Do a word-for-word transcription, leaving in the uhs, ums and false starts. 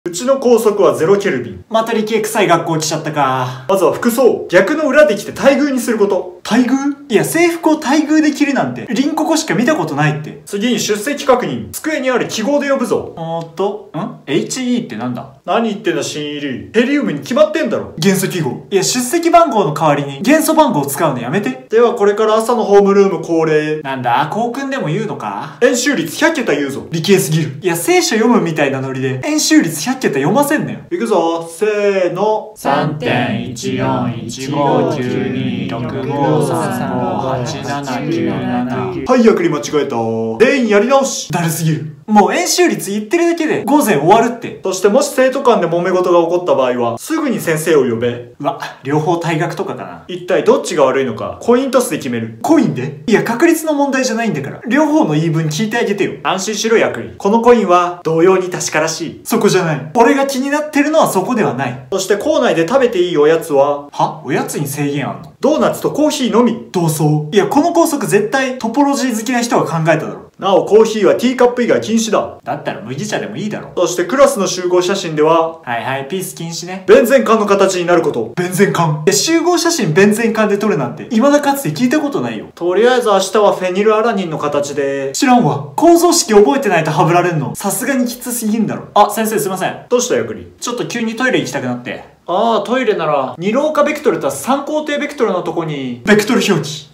うちの高速はゼロケルビン。 また理系臭い学校来ちゃったか。 まずは服装。逆の裏で着て待遇にすること。 待遇？いや、制服を待遇で着るなんて、リンココしか見たことないって。 次に出席確認。机にある記号で呼ぶぞ。 おーっと、ん エイチイー ってなんだ？ 何言ってんだ新入り。ヘリウムに決まってんだろ。 元素記号。いや、出席番号の代わりに元素番号を使うのやめて。 ではこれから朝のホームルーム恒例。 なんだ、校訓でも言うのか？ 円周率ひゃっけた言うぞ。 理系すぎる。いや、聖書読むみたいなノリで、円周率ひゃっけた読ませんなよ。 いくぞ、せーの。 さんてんいちよんいちごきゅうにろくごさんごはちななきゅうなな。 はい、役に間違えた。全員やり直し。 だるすぎる。もう円周率言ってるだけで午前終わるって。 そしてもし生徒間で揉め事が起こった場合は、すぐに先生を呼べ。 うわ、両方退学とかかな。 一体どっちが悪いのか、コイントスで決める。 コインで？いや、確率の問題じゃないんだから。両方の言い分聞いてあげてよ。 安心しろ、役に。このコインは、同様に確からしい。 そこじゃない。俺が気になってるのはそこではない。 そして校内で食べていいおやつは、 は？おやつに制限あんの？ ドーナツとコーヒーのみ。 同窓。いや、この校則絶対トポロジー好きな人が考えただろ。 なお、コーヒーはティーカップ以外禁止だ。 だったら麦茶でもいいだろ。 そしてクラスの集合写真では、 はいはい、ピース禁止ね。 弁前缶の形になること。 弁前缶。え、集合写真弁前缶で撮るなんて、未だかつて聞いたことないよ。 とりあえず明日はフェニルアラニンの形で。 知らんわ。構造式覚えてないとハブられんの、さすがにきつすぎんだろ。あ、先生すいません。 どうした役に？ ちょっと急にトイレ行きたくなって。 ああ、トイレなら、二廊下ベクトルと三高低ベクトルのとこに、 ベクトル表記。